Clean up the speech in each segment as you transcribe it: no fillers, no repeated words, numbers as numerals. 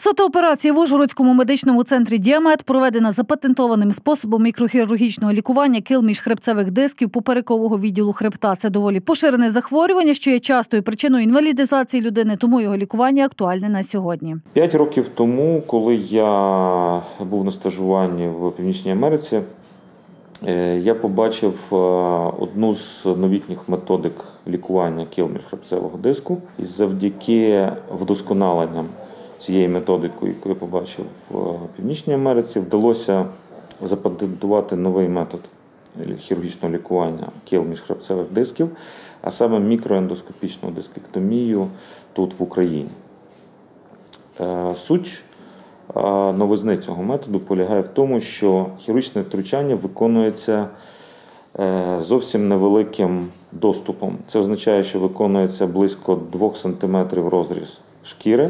Сота операція в Ужгородському медичному центрі «Діамет» проведена запатентованим способом мікрохірургічного лікування кил міжхребцевих дисків поперекового відділу хребта. Це доволі поширене захворювання, що є частою причиною інвалідизації людини, тому його лікування актуальне на сьогодні. 5 років тому, коли я був на стажуванні в Північній Америці, я побачив одну з новітніх методик лікування кил міжхребцевого диску. І завдяки вдосконаленням цієї методики, яку я побачив в Північній Америці, вдалося запатентувати новий метод хірургічного лікування кил міжхребцевих дисків, а саме мікроендоскопічну дискектомію тут в Україні. Суть новизни цього методу полягає в тому, що хірургічне втручання виконується зовсім невеликим доступом. Це означає, що виконується близько 2 см розріз шкіри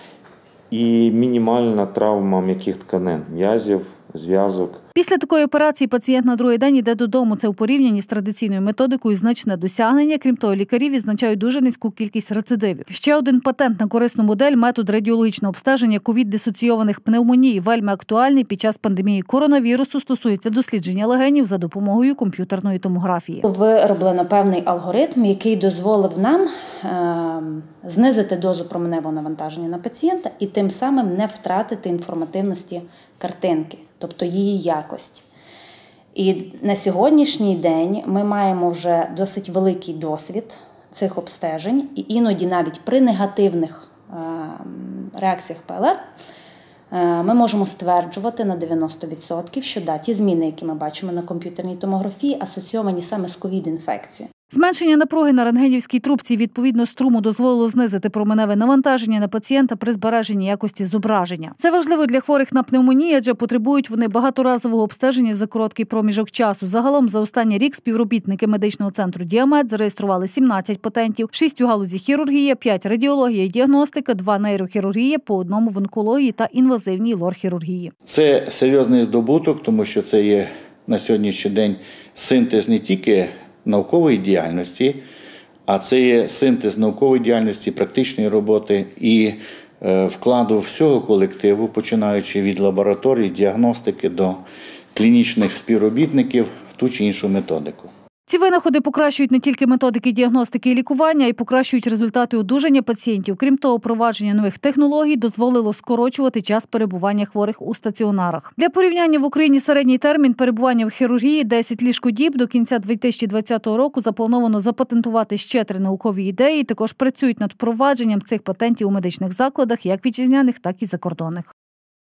і мінімальна травма м'яких тканин, м'язів, зв'язок. Після такої операції пацієнт на другий день йде додому. Це у порівнянні з традиційною методикою значне досягнення. Крім того, лікарі відзначають дуже низьку кількість рецидивів. Ще один патент на корисну модель – метод радіологічного обстеження ковід-дисоційованих пневмоній. Вельми актуальний під час пандемії коронавірусу, стосується дослідження легенів за допомогою комп'ютерної томографії. Вироблено певний алгоритм, який дозволив нам знизити дозу променевого навантаження на пацієнта і тим самим не втратити інформативності картинки, тобто її якості. І на сьогоднішній день ми маємо вже досить великий досвід цих обстежень, і іноді навіть при негативних реакціях ПЛР ми можемо стверджувати на 90%, що ті зміни, які ми бачимо на комп'ютерній томографії, асоційовані саме з ковід-інфекцією. Зменшення напруги на рентгенівській трубці відповідно струму дозволило знизити променеве навантаження на пацієнта при збереженні якості зображення. Це важливо для хворих на пневмонію, адже потребують вони багаторазового обстеження за короткий проміжок часу. Загалом за останній рік співробітники медичного центру «Діамет» зареєстрували 17 патентів, 6 у галузі хірургії, 5 – радіологія і діагностика, 2 – нейрохірургія, по 1 – в онкології та інвазивній лор-хірургії. Це серйозний здобуток, тому що це є на сьогоднішній день синтез не тільки наукової діяльності, а це є синтез наукової діяльності, практичної роботи і вкладу всього колективу, починаючи від лабораторій, діагностики до клінічних співробітників в ту чи іншу методику. Ці винаходи покращують не тільки методики діагностики і лікування, а й покращують результати одужання пацієнтів. Крім того, впровадження нових технологій дозволило скорочувати час перебування хворих у стаціонарах. Для порівняння в Україні середній термін перебування в хірургії – 10 ліжкодіб. До кінця 2020 року заплановано запатентувати ще 3 наукові ідеї. Також працюють над впровадженням цих патентів у медичних закладах, як вітчизняних, так і закордонних.